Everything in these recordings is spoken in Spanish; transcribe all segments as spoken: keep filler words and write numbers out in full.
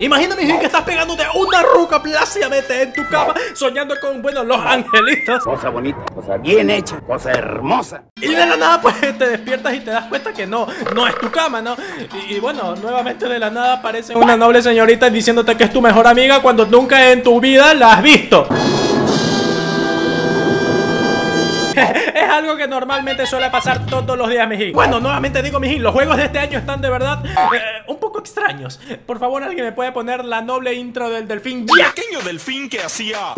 Imagina, mijín, que estás pegándote una ruca plácidamente en tu cama, soñando con, bueno, los angelitos. Cosa bonita, cosa bien hecha, cosa hermosa. Y de la nada, pues, te despiertas y te das cuenta que no, no es tu cama, ¿no? Y, y bueno, nuevamente de la nada aparece una noble señorita diciéndote que es tu mejor amiga cuando nunca en tu vida la has visto. Es algo que normalmente suele pasar todos los días, mijín. Bueno, nuevamente digo, mijín, los juegos de este año están de verdad eh, un poco extraños. Por favor, alguien me puede poner la noble intro del delfín. ¡Ya! El pequeño delfín que hacía...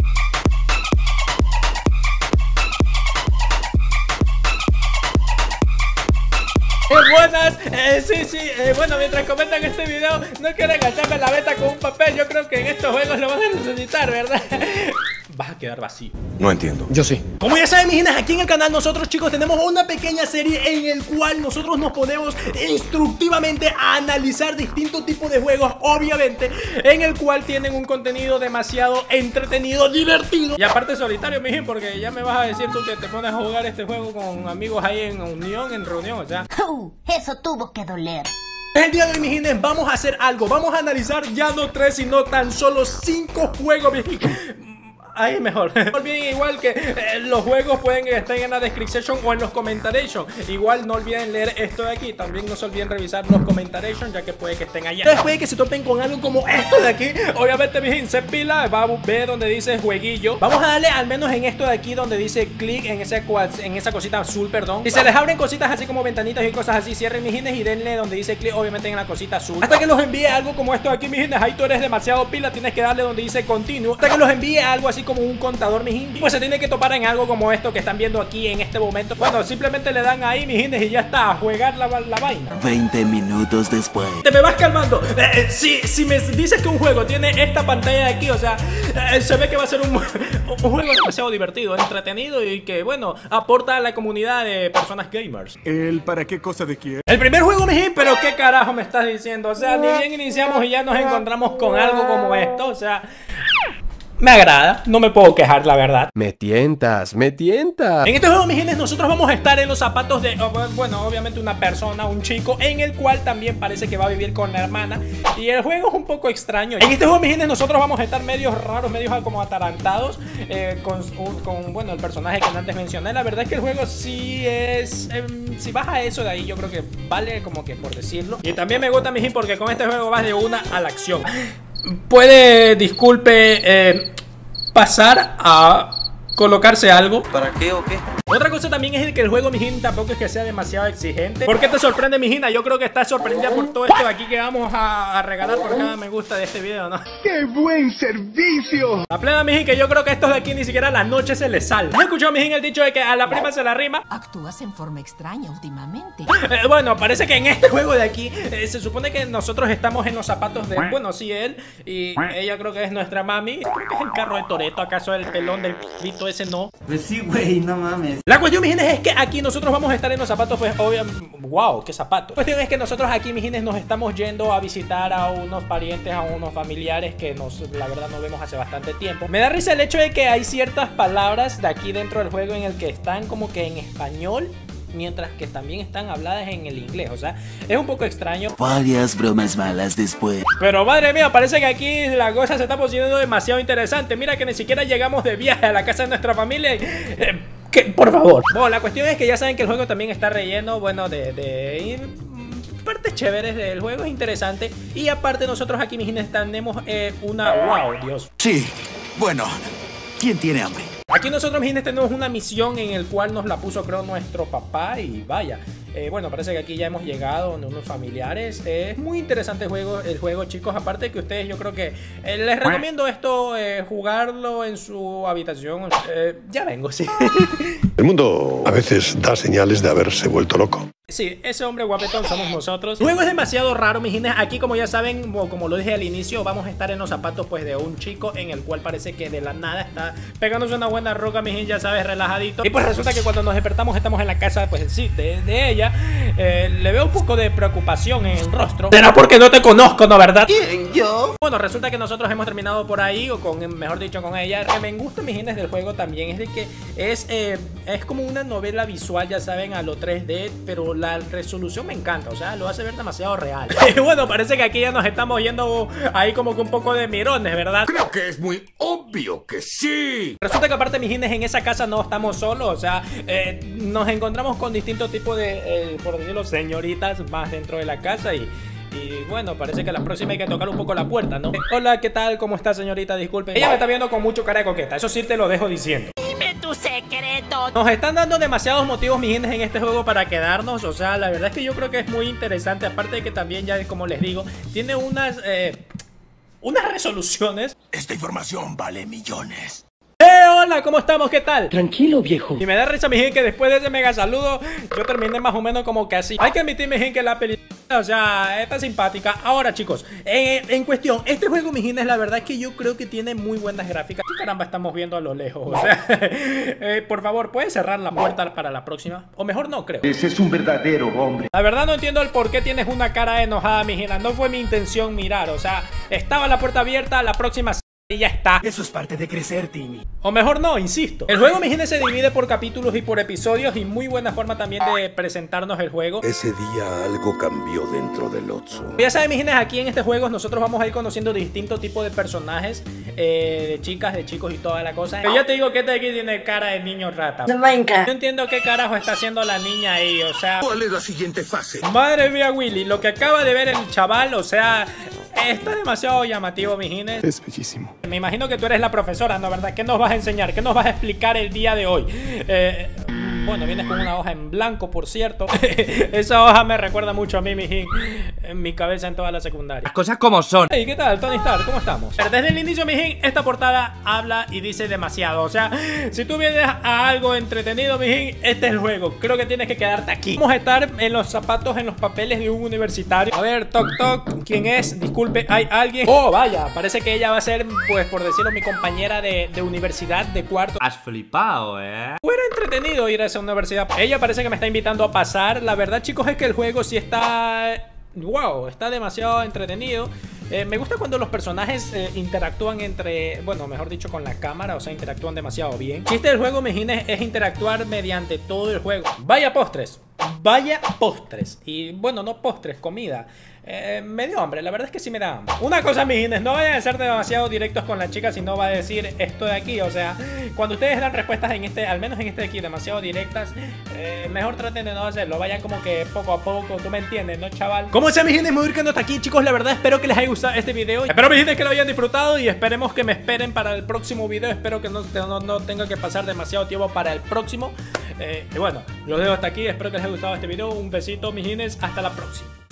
Eh, buenas, eh, sí, sí, eh, bueno, mientras comentan este video, no quieren agacharme la beta con un papel. Yo creo que en estos juegos lo van a necesitar, ¿verdad? Vas a quedar vacío. No entiendo. Yo sí. Como ya saben, mijinas, aquí en el canal nosotros, chicos, tenemos una pequeña serie en el cual nosotros nos ponemos instructivamente a analizar distintos tipos de juegos, obviamente, en el cual tienen un contenido demasiado entretenido, divertido y aparte solitario, mijín, porque ya me vas a decir tú que te pones a jugar este juego con amigos ahí en unión, en reunión, o sea... Uh, eso tuvo que doler. El día de hoy, mijines, vamos a hacer algo. Vamos a analizar ya no tres, sino tan solo cinco juegos, mijín. Ahí mejor. No olviden igual que eh, los juegos pueden estar en la descripción o en los comentarios. Igual no olviden leer esto de aquí. También no se olviden revisar los comentarios, ya que puede que estén allá. Después de que se topen con algo como esto de aquí, obviamente, mi gente, se pila, va a ver donde dice jueguillo. Vamos a darle al menos en esto de aquí donde dice clic, en, ese, en esa cosita azul, perdón. Si se les abren cositas así como ventanitas y cosas así, cierren, mis gines, y denle donde dice clic, obviamente en la cosita azul. Hasta que los envíe algo como esto de aquí, mis gines. Ahí tú eres demasiado pila, tienes que darle donde dice continuo. Hasta que los envíe algo así como un contador, mis indies, pues se tiene que topar en algo como esto que están viendo aquí en este momento. Bueno, simplemente le dan ahí, mis indies, y ya está, a jugar la, la vaina. veinte minutos después. Te me vas calmando. eh, si, si me dices que un juego tiene esta pantalla de aquí, o sea, eh, se ve que va a ser un, un juego demasiado divertido, entretenido y que, bueno, aporta a la comunidad de personas gamers. ¿El para qué cosa de quién? El primer juego, mijín, pero qué carajo me estás diciendo. O sea, ni bien iniciamos y ya nos encontramos con algo como esto. O sea, me agrada, no me puedo quejar, la verdad. Me tientas, me tientas. En este juego, mis gentes, nosotros vamos a estar en los zapatos de, bueno, obviamente una persona, un chico, en el cual también parece que va a vivir con la hermana. Y el juego es un poco extraño. En este juego, mis gentes, nosotros vamos a estar medios raros, medios como atarantados, eh, con, con, bueno, el personaje que antes mencioné. La verdad es que el juego sí es, eh, si vas a eso de ahí, yo creo que vale como que por decirlo. Y también me gusta, mis gentes, porque con este juego vas de una a la acción. Puede, disculpe, eh, pasar a colocarse algo. ¿Para qué o qué? Otra cosa también es que el juego, mijín, tampoco es que sea demasiado exigente. ¿Por qué te sorprende, mijina? Yo creo que estás sorprendida por todo esto de aquí que vamos a, a regalar por cada me gusta de este video, ¿no? ¡Qué buen servicio! La plena, mijín, que yo creo que estos de aquí ni siquiera la noche se les sale. ¿Has escuchado, mijín, el dicho de que a la prima se la rima? Actúas en forma extraña últimamente. Eh, bueno, parece que en este juego de aquí eh, se supone que nosotros estamos en los zapatos de, bueno, sí, él. Y ella creo que es nuestra mami. Creo que es el carro de Toretto. ¿Acaso el pelón del grito ese no? Pues sí, güey, no mames. La cuestión, mis gines, es que aquí nosotros vamos a estar en los zapatos, pues obviamente. Wow, qué zapatos. La cuestión es que nosotros aquí, mis gines, nos estamos yendo a visitar a unos parientes, a unos familiares que nos, la verdad, no vemos hace bastante tiempo. Me da risa el hecho de que hay ciertas palabras de aquí dentro del juego en el que están como que en español, mientras que también están habladas en el inglés. O sea, es un poco extraño. Varias bromas malas después. Pero madre mía, parece que aquí la cosa se está poniendo demasiado interesante. Mira que ni siquiera llegamos de viaje a la casa de nuestra familia. Eh, que, por favor. Bueno, la cuestión es que ya saben que el juego también está relleno, bueno, de... de partes chéveres del juego, es interesante. Y aparte nosotros aquí, mis gines, tenemos eh, una... Wow, Dios. Sí, bueno, ¿quién tiene hambre? Aquí nosotros, mis gentes, tenemos una misión en el cual nos la puso, creo, nuestro papá. Y vaya, eh, bueno, parece que aquí ya hemos llegado donde unos familiares. eh, Es muy interesante el juego, el juego, chicos. Aparte que ustedes, yo creo que eh, les recomiendo esto, eh, jugarlo en su habitación. eh, Ya vengo, sí. El mundo a veces da señales de haberse vuelto loco. Sí, ese hombre guapetón somos nosotros. El juego es demasiado raro, mis gines. Aquí, como ya saben, como, como lo dije al inicio, vamos a estar en los zapatos, pues, de un chico en el cual parece que de la nada está pegándose una buena roca, mis gines, ya sabes, relajadito. Y pues resulta que cuando nos despertamos estamos en la casa, pues sí, de, de ella. eh, Le veo un poco de preocupación en el rostro. Será porque no te conozco, ¿no, verdad? ¿Quién? ¿Yo? Bueno, resulta que nosotros hemos terminado por ahí, o con, mejor dicho, con ella. Lo que me gusta, mis gines, del juego también es de que es, eh, es como una novela visual, ya saben, a lo tres D, pero la resolución me encanta, o sea, lo hace ver demasiado real. Y bueno, parece que aquí ya nos estamos yendo ahí como que un poco de mirones, ¿verdad? Creo que es muy obvio que sí. Resulta que aparte, mijines, en esa casa no estamos solos, o sea, eh, nos encontramos con distintos tipos de, eh, por decirlo, señoritas más dentro de la casa y... Y bueno, parece que la próxima hay que tocar un poco la puerta, ¿no? Eh, hola, ¿qué tal? ¿Cómo está, señorita? Disculpe. Ella me está viendo con mucho cara de coqueta, eso sí te lo dejo diciendo. Dime tu secreto. Nos están dando demasiados motivos, mijines, en este juego para quedarnos. O sea, la verdad es que yo creo que es muy interesante. Aparte de que también, ya como les digo, tiene unas... Eh, unas resoluciones. Esta información vale millones. ¡Eh, hola! ¿Cómo estamos? ¿Qué tal? Tranquilo, viejo. Y me da risa, mijín, que después de ese mega saludo yo terminé más o menos como que así. Hay que admitir, mijín, que la película, o sea, está simpática. Ahora, chicos, en, en cuestión, este juego, mijín, la verdad es que yo creo que tiene muy buenas gráficas. ¿Qué caramba estamos viendo a lo lejos? O sea, eh, por favor, ¿puedes cerrar la puerta para la próxima? O mejor no, creo. Ese es un verdadero hombre. La verdad no entiendo el por qué tienes una cara enojada, mijín. No fue mi intención mirar, o sea, estaba la puerta abierta, la próxima... Y ya está. Eso es parte de crecer, Timmy. O mejor no, insisto. El juego, mijines, se divide por capítulos y por episodios. Y muy buena forma también de presentarnos el juego. Ese día algo cambió dentro del Otso. Ya saben, mijines, aquí en este juego nosotros vamos a ir conociendo distintos tipos de personajes, eh, de chicas, de chicos y toda la cosa. Pero yo te digo que este de aquí tiene cara de niño rata. No entiendo qué carajo está haciendo la niña ahí, o sea... ¿Cuál es la siguiente fase? Madre mía, Willy, lo que acaba de ver el chaval, o sea... Está demasiado llamativo, mijines. Es bellísimo. Me imagino que tú eres la profesora, ¿no? ¿Verdad? ¿Qué nos vas a enseñar? ¿Qué nos vas a explicar el día de hoy? Eh... Bueno, vienes con una hoja en blanco, por cierto. Esa hoja me recuerda mucho a mí, mijín. En mi cabeza en toda la secundaria. Las cosas como son. Hey, ¿qué tal, Tony Stark? ¿Cómo estamos? Desde el inicio, mijín, esta portada habla y dice demasiado. O sea, si tú vienes a algo entretenido, mijín, este es el juego. Creo que tienes que quedarte aquí. Vamos a estar en los zapatos, en los papeles de un universitario. A ver, toc, toc. ¿Quién es? Disculpe, ¿hay alguien? Oh, vaya, parece que ella va a ser, pues, por decirlo, mi compañera de, de universidad, de cuarto. Has flipado, ¿eh? Fuera entretenido ir a esa universidad. Ella parece que me está invitando a pasar. La verdad, chicos, es que el juego sí está... Wow, está demasiado entretenido. Eh, me gusta cuando los personajes eh, interactúan entre... Bueno, mejor dicho, con la cámara. O sea, interactúan demasiado bien. El chiste del juego, mijines, es interactuar mediante todo el juego. Vaya postres. Vaya postres. Y bueno, no postres, comida. Eh, me dio hambre, la verdad es que sí me da hambre. Una cosa, mijines, no vayan a ser demasiado directos con la chica, si no va a decir esto de aquí. O sea, cuando ustedes dan respuestas en este, al menos en este de aquí, demasiado directas, eh, mejor traten de no hacerlo. Vayan como que poco a poco, tú me entiendes, ¿no, chaval? Como sea, mijines, me voy a ir quedando hasta aquí, chicos. La verdad, espero que les haya gustado este video. Espero, mijines, que lo hayan disfrutado. Y esperemos que me esperen para el próximo video. Espero que no, no, no tenga que pasar demasiado tiempo para el próximo. eh, Y bueno, los dejo hasta aquí. Espero que les haya gustado este video. Un besito, mijines, hasta la próxima.